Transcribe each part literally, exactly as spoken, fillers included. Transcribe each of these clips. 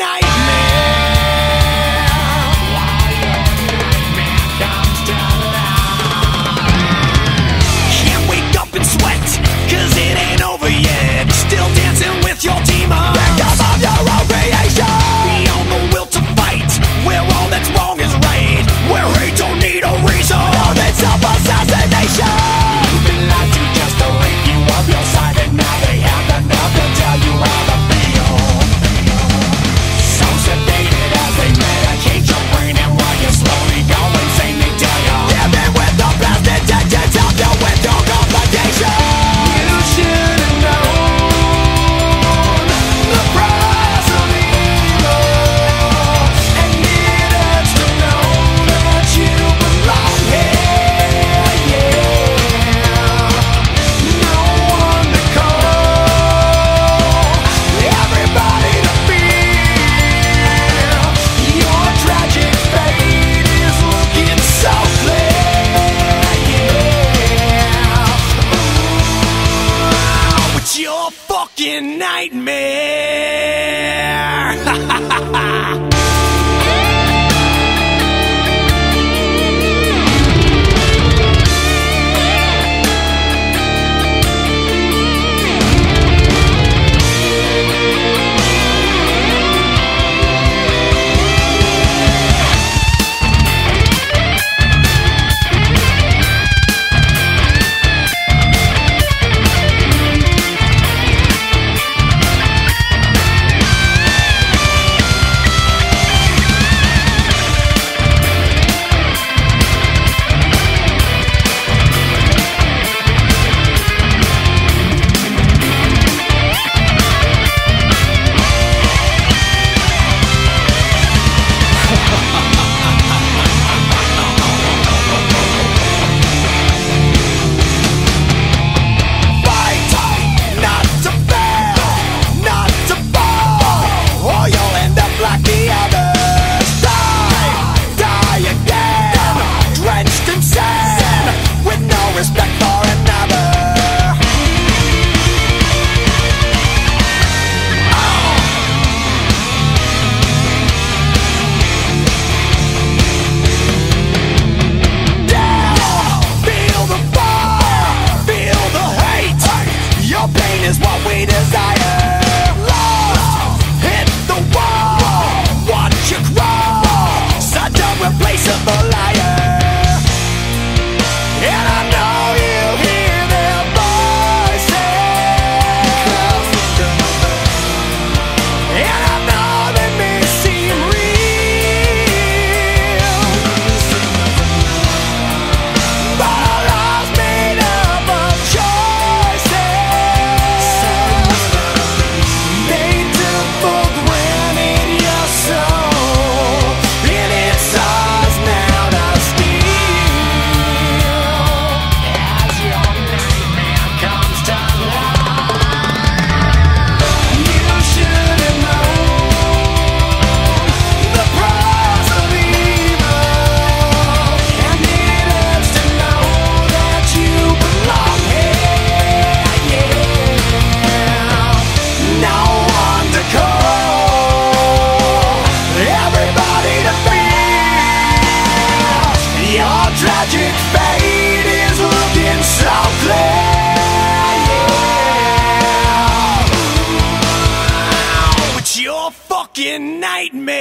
fucking nightmare!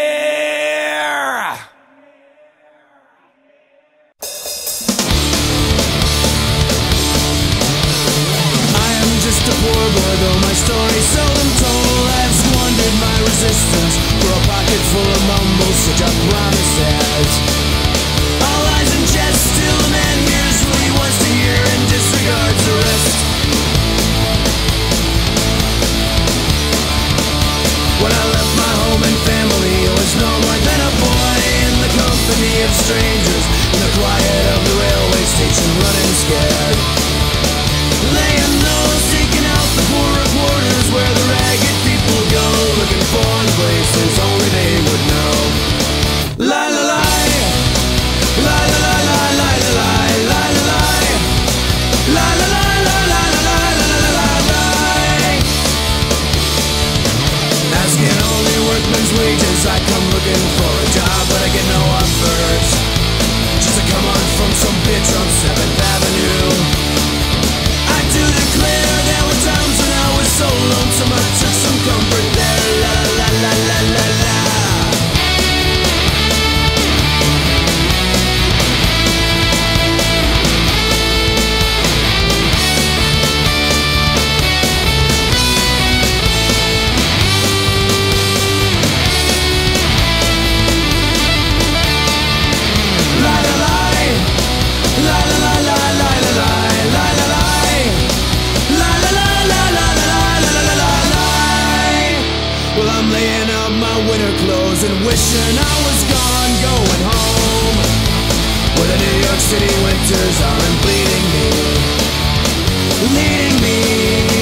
I am just a poor boy, though my story seldom told. I've squandered my resistance for a pocket full of mumbles, such a promises. All lies and jest, still a man hears what he wants to hear and disregards the rest. When I left my home and family, I was no more than a boy in the company of strangers, in the quiet of the railway station, running scared. Laying low, seeking out the poorer quarters where the ragged people go, looking for places only they would know. La la la, la la la la la la la la la la la la la la la la la. Asking only work. Feels like I'm looking for a job, but I get no offers. Just a come on from some bitch on seventh Avenue. I do declare there were times when I was so lonesome I took some comfort there. La la la la la la. And wishing I was gone, going home, where the New York City winters aren't bleeding me, leading me.